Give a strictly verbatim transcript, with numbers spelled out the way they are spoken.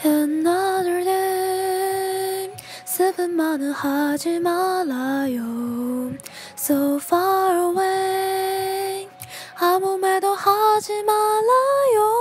Another day 슬픈 말은 하지 말아요. So far away 아무 말도 하지 말아요.